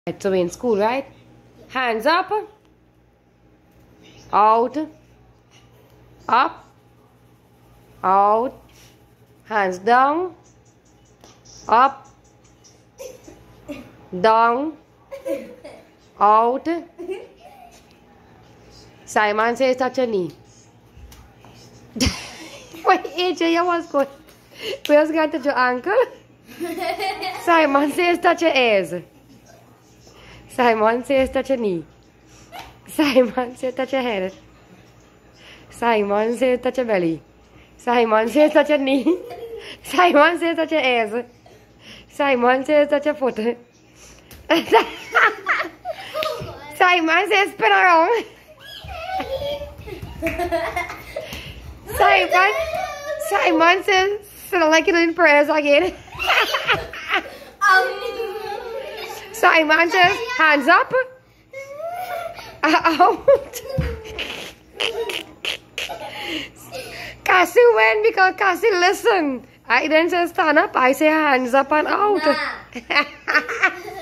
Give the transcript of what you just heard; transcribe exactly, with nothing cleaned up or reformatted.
So we're in school, right? Hands up, out, up, out, hands down, up, down, out. Simon says touch your knee. Wait, A J, you was good. Where's going to touch your ankle? Simon says touch your ears. Simon says touch your knee. Simon says touch your head. Simon says touch your belly. Simon says touch your knee. Simon says touch your ears. Simon says touch your foot. Simon says spin around. Simon, Simon says sound like you're doing prayers again. Simon says hands up, out. Cassie went because Cassie listened. I then say stand up, I say hands up and out.